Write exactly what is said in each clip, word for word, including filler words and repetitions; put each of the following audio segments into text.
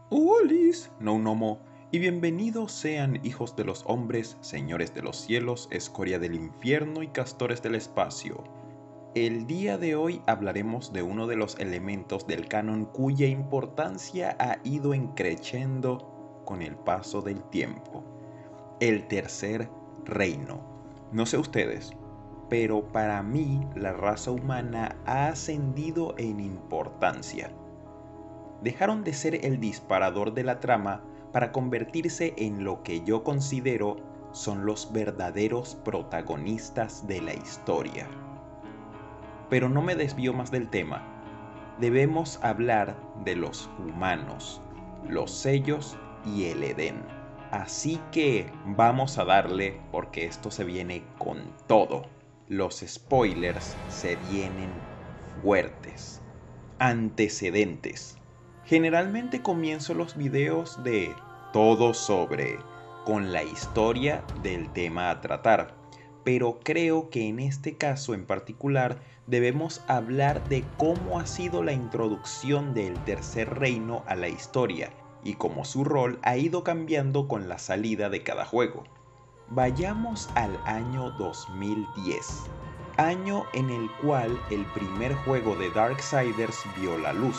Olis, no un homo, y bienvenidos sean hijos de los hombres, señores de los cielos, escoria del infierno y castores del espacio. El día de hoy hablaremos de uno de los elementos del canon cuya importancia ha ido increciendo con el paso del tiempo. El tercer reino. No sé ustedes, pero para mí la raza humana ha ascendido en importancia. Dejaron de ser el disparador de la trama para convertirse en lo que yo considero son los verdaderos protagonistas de la historia. Pero no me desvío más del tema. Debemos hablar de los humanos, los sellos y el Edén. Así que vamos a darle porque esto se viene con todo. Los spoilers se vienen fuertes. Antecedentes. Generalmente comienzo los videos de todo sobre, con la historia del tema a tratar, pero creo que en este caso en particular debemos hablar de cómo ha sido la introducción del Tercer Reino a la historia y cómo su rol ha ido cambiando con la salida de cada juego. Vayamos al año dos mil diez, año en el cual el primer juego de Darksiders vio la luz.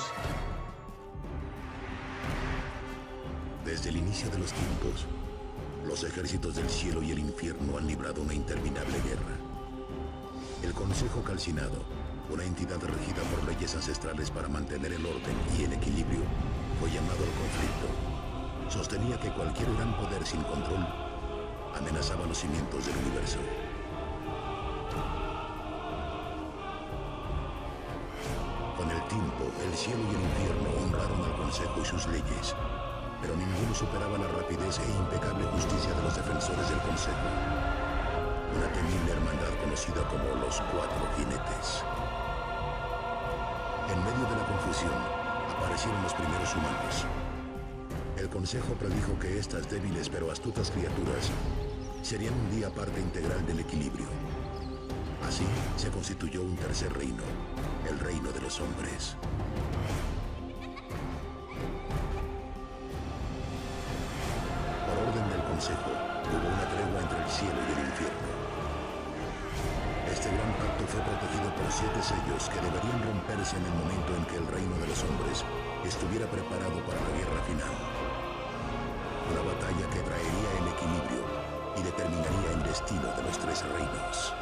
Desde el inicio de los tiempos, los ejércitos del cielo y el infierno han librado una interminable guerra. El Consejo Calcinado, una entidad regida por leyes ancestrales para mantener el orden y el equilibrio, fue llamado al conflicto. Sostenía que cualquier gran poder sin control amenazaba los cimientos del universo. Con el tiempo, el cielo y el infierno honraron al Consejo y sus leyes, pero ninguno superaba la rapidez e impecable justicia de los defensores del Consejo. Una temible hermandad conocida como los Cuatro Jinetes. En medio de la confusión, aparecieron los primeros humanos. El Consejo predijo que estas débiles pero astutas criaturas serían un día parte integral del equilibrio. Así se constituyó un tercer reino, el reino de los hombres. Consejo, hubo una tregua entre el cielo y el infierno. Este gran pacto fue protegido por siete sellos que deberían romperse en el momento en que el reino de los hombres estuviera preparado para la guerra final. Una batalla que traería el equilibrio y determinaría el destino de los tres reinos.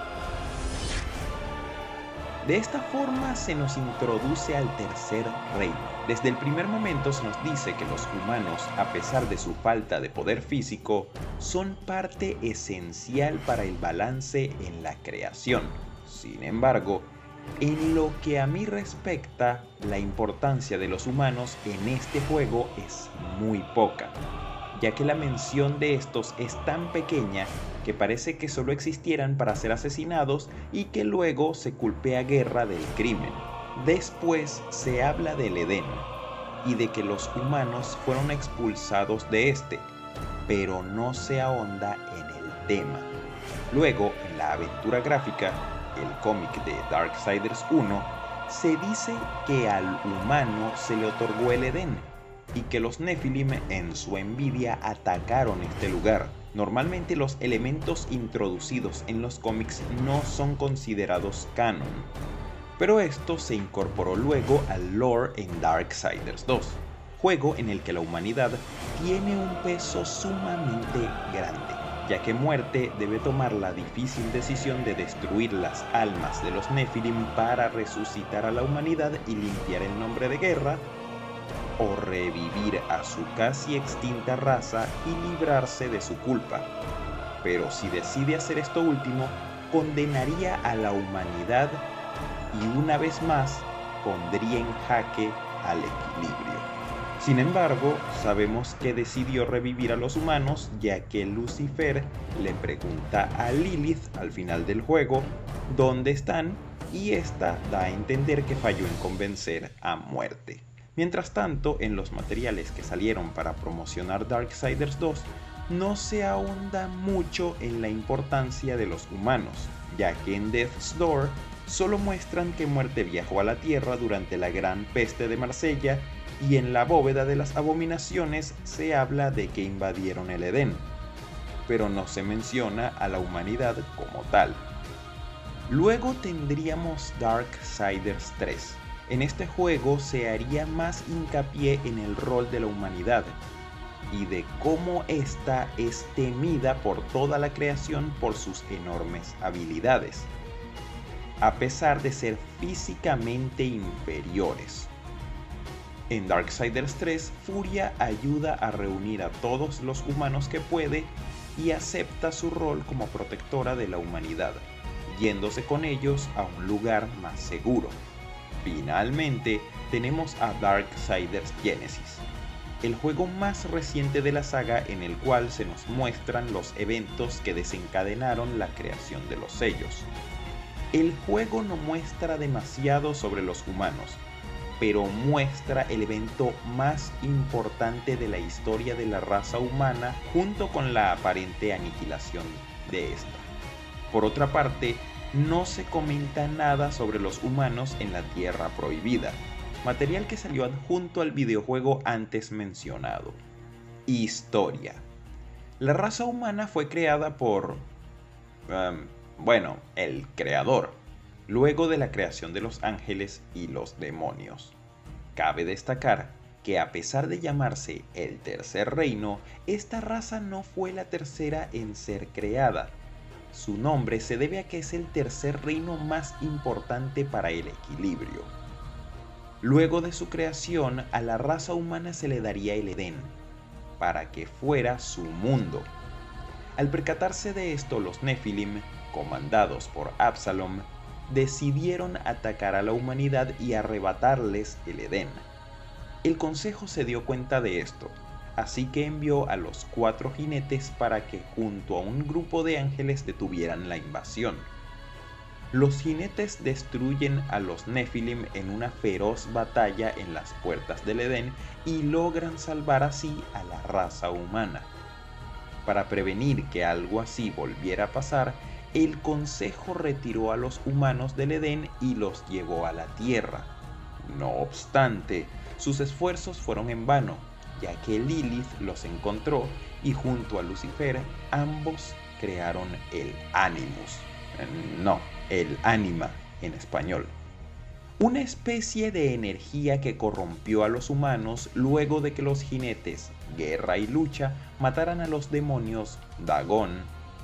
De esta forma se nos introduce al tercer reino. Desde el primer momento se nos dice que los humanos, a pesar de su falta de poder físico, son parte esencial para el balance en la creación. Sin embargo, en lo que a mí respecta, la importancia de los humanos en este juego es muy poca, ya que la mención de estos es tan pequeña que parece que solo existieran para ser asesinados y que luego se culpea guerra del crimen. Después se habla del Edén y de que los humanos fueron expulsados de este, pero no se ahonda en el tema. Luego, en la aventura gráfica, el cómic de Darksiders uno, se dice que al humano se le otorgó el Edén y que los Nephilim en su envidia atacaron este lugar. Normalmente los elementos introducidos en los cómics no son considerados canon, pero esto se incorporó luego al lore en Darksiders dos, juego en el que la humanidad tiene un peso sumamente grande, ya que Muerte debe tomar la difícil decisión de destruir las almas de los Nephilim para resucitar a la humanidad y limpiar el nombre de guerra, o revivir a su casi extinta raza y librarse de su culpa. Pero si decide hacer esto último, condenaría a la humanidad y una vez más pondría en jaque al equilibrio. Sin embargo, sabemos que decidió revivir a los humanos ya que Lucifer le pregunta a Lilith al final del juego dónde están y esta da a entender que falló en convencer a Muerte. Mientras tanto, en los materiales que salieron para promocionar Darksiders dos, no se ahonda mucho en la importancia de los humanos, ya que en Death's Door solo muestran que Muerte viajó a la Tierra durante la Gran Peste de Marsella y en la bóveda de las abominaciones se habla de que invadieron el Edén, pero no se menciona a la humanidad como tal. Luego tendríamos Darksiders tres. En este juego se haría más hincapié en el rol de la humanidad y de cómo ésta es temida por toda la creación por sus enormes habilidades, a pesar de ser físicamente inferiores. En Darksiders tres, Furia ayuda a reunir a todos los humanos que puede y acepta su rol como protectora de la humanidad, yéndose con ellos a un lugar más seguro. Finalmente, tenemos a Darksiders Genesis, el juego más reciente de la saga en el cual se nos muestran los eventos que desencadenaron la creación de los sellos. El juego no muestra demasiado sobre los humanos, pero muestra el evento más importante de la historia de la raza humana junto con la aparente aniquilación de esta. Por otra parte, no se comenta nada sobre los humanos en la Tierra Prohibida, material que salió adjunto al videojuego antes mencionado. Historia. La raza humana fue creada por... Um, bueno, el creador, luego de la creación de los ángeles y los demonios. Cabe destacar que a pesar de llamarse el Tercer Reino, esta raza no fue la tercera en ser creada. Su nombre se debe a que es el tercer reino más importante para el equilibrio. Luego de su creación, a la raza humana se le daría el Edén, para que fuera su mundo. Al percatarse de esto, los Nephilim, comandados por Absalom, decidieron atacar a la humanidad y arrebatarles el Edén. El Consejo se dio cuenta de esto, así que envió a los cuatro jinetes para que junto a un grupo de ángeles detuvieran la invasión. Los jinetes destruyen a los Nephilim en una feroz batalla en las puertas del Edén y logran salvar así a la raza humana. Para prevenir que algo así volviera a pasar, el Consejo retiró a los humanos del Edén y los llevó a la Tierra. No obstante, sus esfuerzos fueron en vano, ya que Lilith los encontró y junto a Lucifer ambos crearon el Animus. No, el ánima en español. Una especie de energía que corrompió a los humanos luego de que los jinetes, Guerra y Lucha, mataran a los demonios Dagón,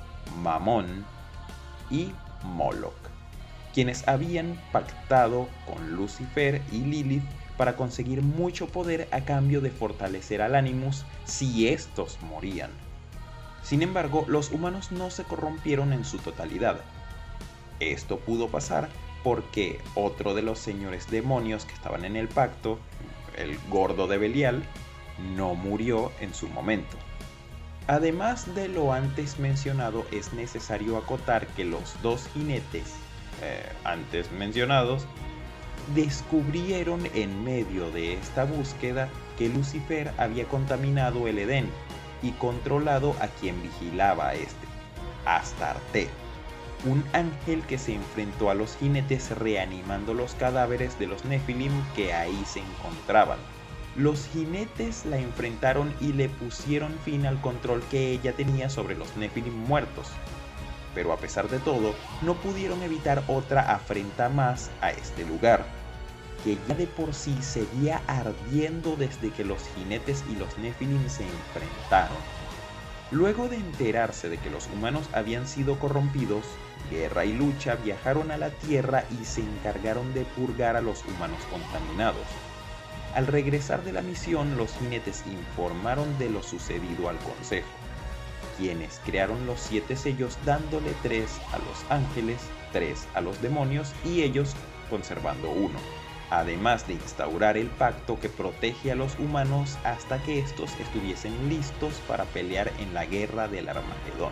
Mamón y Moloch, quienes habían pactado con Lucifer y Lilith para conseguir mucho poder a cambio de fortalecer al Animus si estos morían. Sin embargo, los humanos no se corrompieron en su totalidad. Esto pudo pasar porque otro de los señores demonios que estaban en el pacto, el gordo de Belial, no murió en su momento. Además de lo antes mencionado, es necesario acotar que los dos jinetes eh, antes mencionados descubrieron en medio de esta búsqueda que Lucifer había contaminado el Edén y controlado a quien vigilaba a este, Astarte, un ángel que se enfrentó a los jinetes reanimando los cadáveres de los Nephilim que ahí se encontraban. Los jinetes la enfrentaron y le pusieron fin al control que ella tenía sobre los Nephilim muertos. Pero a pesar de todo, no pudieron evitar otra afrenta más a este lugar, que ya de por sí seguía ardiendo desde que los jinetes y los Nephilim se enfrentaron. Luego de enterarse de que los humanos habían sido corrompidos, Guerra y Lucha viajaron a la Tierra y se encargaron de purgar a los humanos contaminados. Al regresar de la misión, los jinetes informaron de lo sucedido al Consejo, quienes crearon los siete sellos dándole tres a los ángeles, tres a los demonios y ellos conservando uno, además de instaurar el pacto que protege a los humanos hasta que estos estuviesen listos para pelear en la guerra del Armagedón.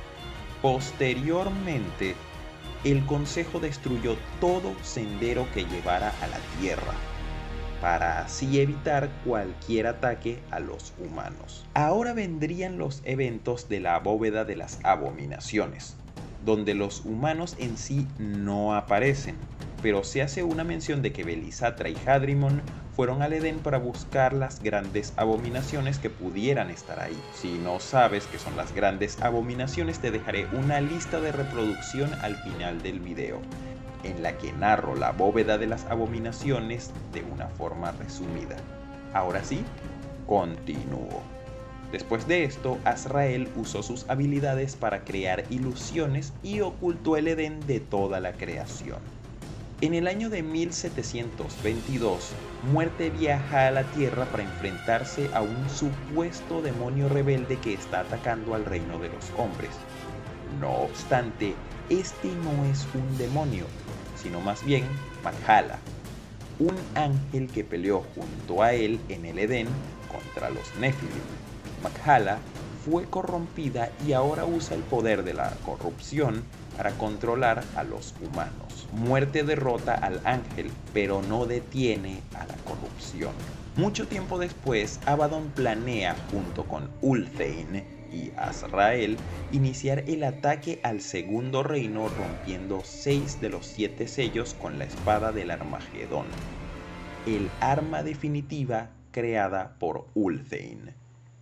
Posteriormente, el Consejo destruyó todo sendero que llevara a la Tierra, para así evitar cualquier ataque a los humanos. Ahora vendrían los eventos de la bóveda de las abominaciones, donde los humanos en sí no aparecen, pero se hace una mención de que Belisatra y Hadrimon fueron al Edén para buscar las grandes abominaciones que pudieran estar ahí. Si no sabes qué son las grandes abominaciones, te dejaré una lista de reproducción al final del video, en la que narro la bóveda de las abominaciones de una forma resumida. Ahora sí, continúo. Después de esto, Azrael usó sus habilidades para crear ilusiones y ocultó el Edén de toda la creación. En el año de mil setecientos veintidós, Muerte viaja a la Tierra para enfrentarse a un supuesto demonio rebelde que está atacando al reino de los hombres. No obstante, este no es un demonio, sino más bien Mak'hala, un ángel que peleó junto a él en el Edén contra los Nephilim. Mak'hala fue corrompida y ahora usa el poder de la corrupción para controlar a los humanos. Muerte derrota al ángel, pero no detiene a la corrupción. Mucho tiempo después, Abaddon planea, junto con Ulthuan y Azrael, iniciar el ataque al segundo reino, rompiendo seis de los siete sellos con la espada del Armagedón, el arma definitiva creada por Ulthuan.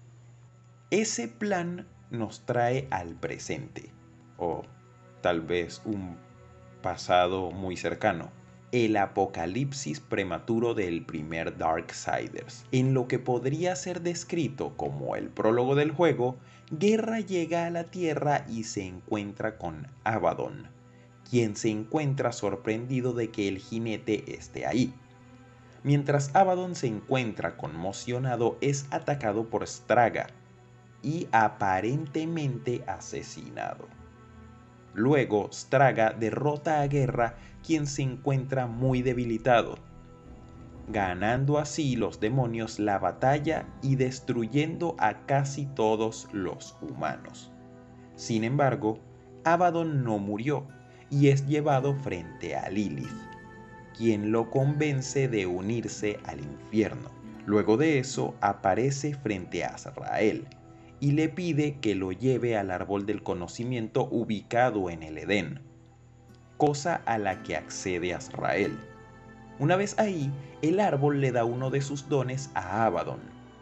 Ese plan nos trae al presente, o tal vez un pasado muy cercano, el apocalipsis prematuro del primer Darksiders. En lo que podría ser descrito como el prólogo del juego, Guerra llega a la Tierra y se encuentra con Abaddon, quien se encuentra sorprendido de que el jinete esté ahí. Mientras Abaddon se encuentra conmocionado, es atacado por Straga y aparentemente asesinado. Luego, Straga derrota a Guerra, quien se encuentra muy debilitado, ganando así los demonios la batalla y destruyendo a casi todos los humanos. Sin embargo, Abaddon no murió y es llevado frente a Lilith, quien lo convence de unirse al infierno. Luego de eso, aparece frente a Azrael y le pide que lo lleve al árbol del conocimiento ubicado en el Edén, cosa a la que accede Azrael. Una vez ahí, el árbol le da uno de sus dones a Abaddon,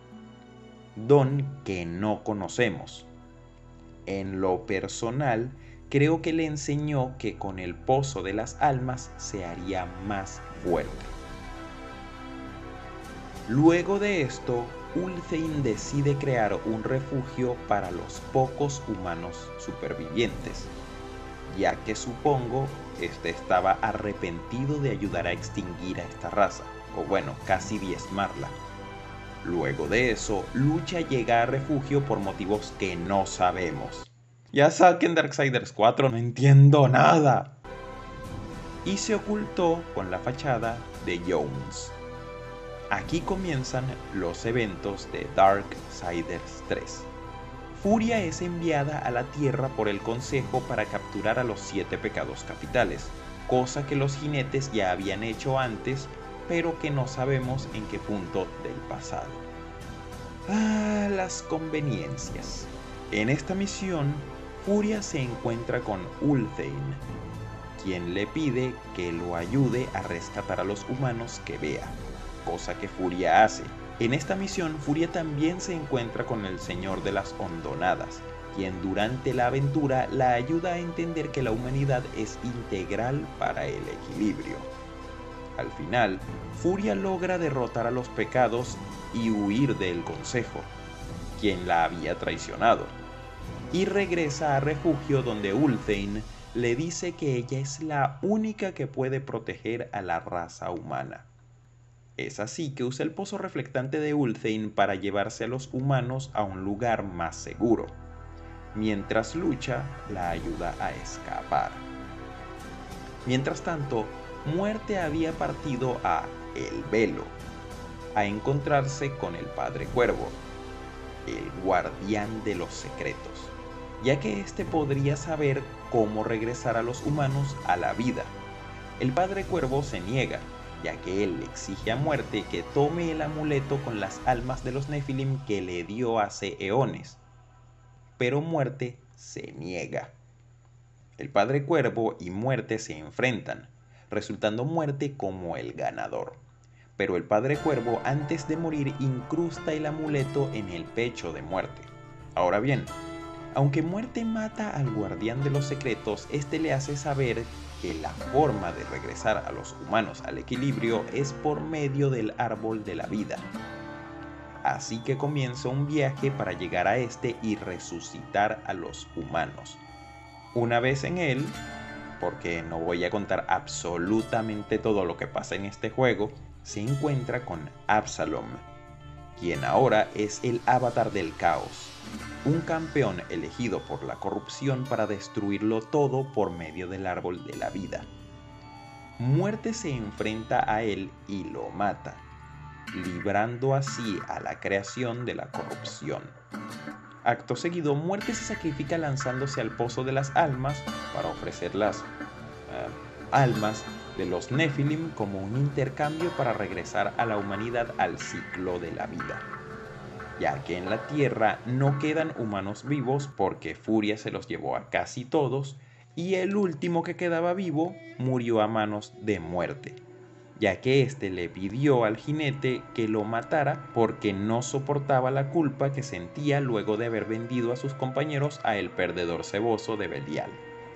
don que no conocemos. En lo personal, creo que le enseñó que con el pozo de las almas se haría más fuerte. Luego de esto, Ulthuan decide crear un refugio para los pocos humanos supervivientes, ya que supongo este estaba arrepentido de ayudar a extinguir a esta raza, o bueno, casi diezmarla. Luego de eso, Lucha llega a refugio por motivos que no sabemos. Ya saquen Darksiders cuatro, no entiendo nada. Y se ocultó con la fachada de Jones. Aquí comienzan los eventos de Darksiders tres. Furia es enviada a la Tierra por el Consejo para capturar a los siete pecados capitales, cosa que los jinetes ya habían hecho antes, pero que no sabemos en qué punto del pasado. Ah, las conveniencias. En esta misión, Furia se encuentra con Ulthuan, quien le pide que lo ayude a rescatar a los humanos que vea, cosa que Furia hace. En esta misión, Furia también se encuentra con el Señor de las Hondonadas, quien durante la aventura la ayuda a entender que la humanidad es integral para el equilibrio. Al final, Furia logra derrotar a los pecados y huir del Consejo, quien la había traicionado, y regresa a refugio donde Ulthuan le dice que ella es la única que puede proteger a la raza humana. Es así que usa el pozo reflectante de Ulthuan para llevarse a los humanos a un lugar más seguro, mientras Lucha la ayuda a escapar. Mientras tanto, Muerte había partido a El Velo, a encontrarse con el Padre Cuervo, el guardián de los secretos, ya que éste podría saber cómo regresar a los humanos a la vida. El Padre Cuervo se niega, ya que él le exige a Muerte que tome el amuleto con las almas de los Nephilim que le dio hace eones, pero Muerte se niega. El Padre Cuervo y Muerte se enfrentan, resultando Muerte como el ganador. Pero el Padre Cuervo, antes de morir, incrusta el amuleto en el pecho de Muerte. Ahora bien, aunque Muerte mata al guardián de los secretos, este le hace saber que la forma de regresar a los humanos al equilibrio es por medio del árbol de la vida. Así que comienza un viaje para llegar a este y resucitar a los humanos. Una vez en él, porque no voy a contar absolutamente todo lo que pasa en este juego, se encuentra con Absalom, quien ahora es el avatar del caos, un campeón elegido por la corrupción para destruirlo todo por medio del árbol de la vida. Muerte se enfrenta a él y lo mata, librando así a la creación de la corrupción. Acto seguido, Muerte se sacrifica lanzándose al pozo de las almas para ofrecer las uh, almas de los Nephilim como un intercambio para regresar a la humanidad al ciclo de la vida, ya que en la Tierra no quedan humanos vivos porque Furia se los llevó a casi todos y el último que quedaba vivo murió a manos de Muerte, ya que éste le pidió al jinete que lo matara porque no soportaba la culpa que sentía luego de haber vendido a sus compañeros a el perdedor ceboso de Belial.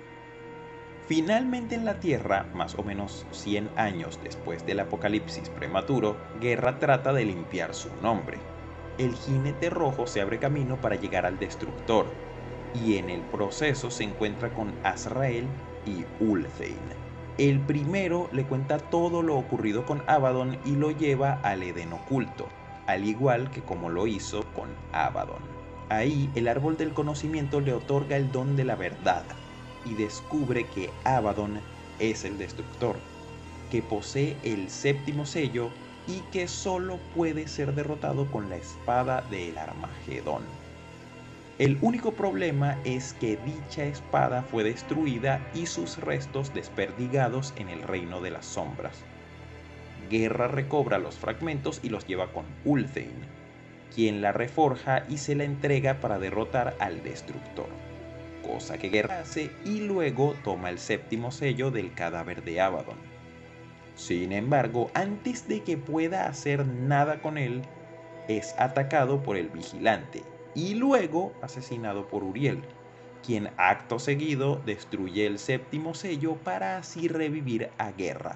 Finalmente en la Tierra, más o menos cien años después del apocalipsis prematuro, Guerra trata de limpiar su nombre. El jinete rojo se abre camino para llegar al destructor, y en el proceso se encuentra con Azrael y Ulthain. El primero le cuenta todo lo ocurrido con Abaddon y lo lleva al Edén oculto, al igual que como lo hizo con Abaddon. Ahí el árbol del conocimiento le otorga el don de la verdad y descubre que Abaddon es el destructor, que posee el séptimo sello y que solo puede ser derrotado con la espada del Armagedón. El único problema es que dicha espada fue destruida y sus restos desperdigados en el reino de las sombras. Guerra recobra los fragmentos y los lleva con Ulthain, quien la reforja y se la entrega para derrotar al destructor, cosa que Guerra hace y luego toma el séptimo sello del cadáver de Abaddon. Sin embargo, antes de que pueda hacer nada con él, es atacado por el vigilante y luego asesinado por Uriel, quien acto seguido destruye el séptimo sello para así revivir a Guerra,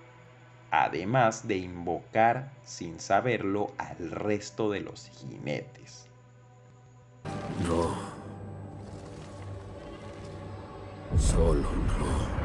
además de invocar sin saberlo al resto de los jinetes. No. Solo no.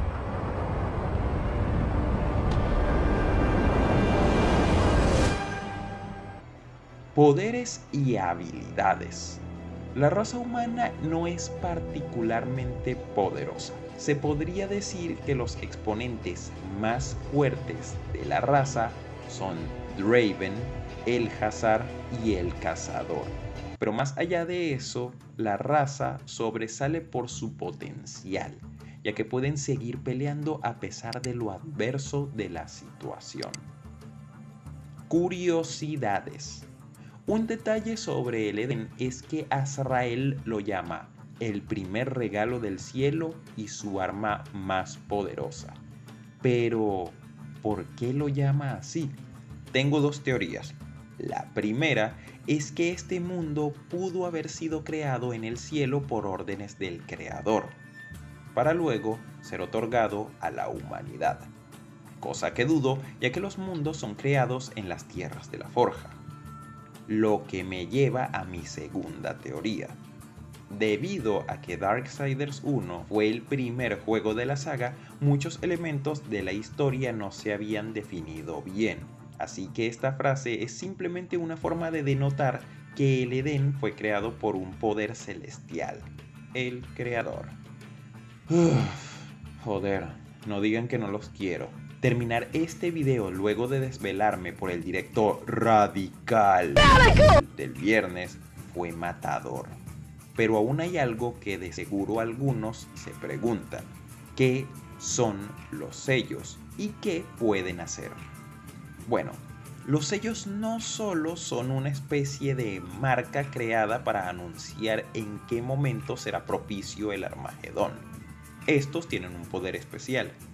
Poderes y habilidades. La raza humana no es particularmente poderosa. Se podría decir que los exponentes más fuertes de la raza son Draven, El-Hazar y el Cazador. Pero más allá de eso, la raza sobresale por su potencial, ya que pueden seguir peleando a pesar de lo adverso de la situación. Curiosidades. Un detalle sobre el Edén es que Azrael lo llama el primer regalo del cielo y su arma más poderosa. Pero, ¿por qué lo llama así? Tengo dos teorías. La primera es que este mundo pudo haber sido creado en el cielo por órdenes del Creador, para luego ser otorgado a la humanidad. Cosa que dudo, ya que los mundos son creados en las tierras de la forja. Lo que me lleva a mi segunda teoría. Debido a que Darksiders uno fue el primer juego de la saga, muchos elementos de la historia no se habían definido bien, así que esta frase es simplemente una forma de denotar que el Edén fue creado por un poder celestial, el Creador. Uf, joder, no digan que no los quiero. Terminar este video luego de desvelarme por el directo radical del viernes fue matador. Pero aún hay algo que de seguro algunos se preguntan. ¿Qué son los sellos y qué pueden hacer? Bueno, los sellos no solo son una especie de marca creada para anunciar en qué momento será propicio el Armagedón. Estos tienen un poder especial,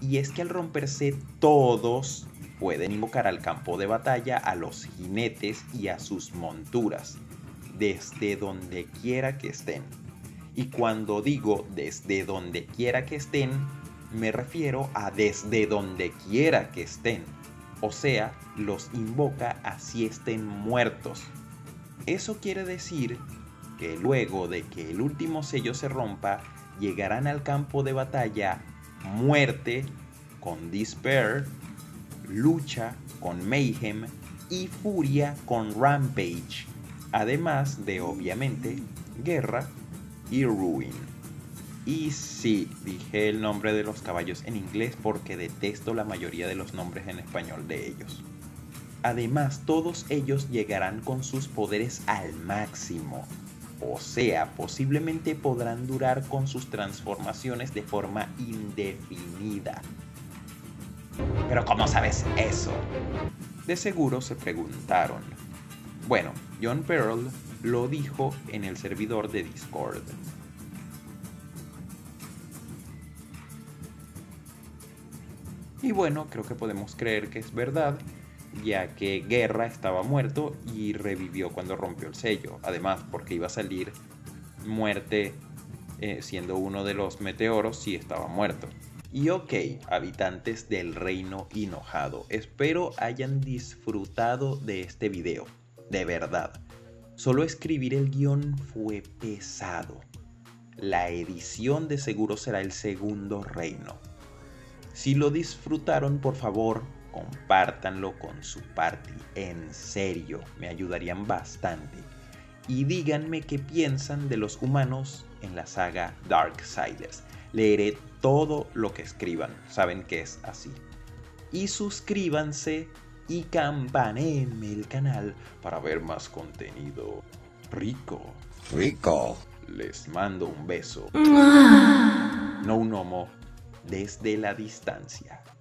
Y es que al romperse todos pueden invocar al campo de batalla a los jinetes y a sus monturas, desde donde quiera que estén. Y cuando digo desde donde quiera que estén, me refiero a desde donde quiera que estén. O sea, los invoca así estén muertos. Eso quiere decir que luego de que el último sello se rompa, llegarán al campo de batalla Muerte con Despair, Lucha con Mayhem y Furia con Rampage, además de obviamente Guerra y Ruin. Y sí, dije el nombre de los caballos en inglés porque detesto la mayoría de los nombres en español de ellos. Además, todos ellos llegarán con sus poderes al máximo. O sea, posiblemente podrán durar con sus transformaciones de forma indefinida. ¿Pero cómo sabes eso? De seguro se preguntaron. Bueno, John Pearl lo dijo en el servidor de Discord. Y bueno, creo que podemos creer que es verdad, ya que Guerra estaba muerto y revivió cuando rompió el sello. Además, porque iba a salir Muerte eh, siendo uno de los meteoros si estaba muerto. Y ok, habitantes del Reino Hinojado, espero hayan disfrutado de este video, de verdad. Solo escribir el guión fue pesado. La edición de seguro será el segundo reino. Si lo disfrutaron, por favor, compártanlo con su party. En serio, me ayudarían bastante. Y díganme qué piensan de los humanos en la saga Darksiders. Leeré todo lo que escriban, saben que es así. Y suscríbanse y campaneenme el canal para ver más contenido rico. Rico. Les mando un beso. No un homo desde la distancia.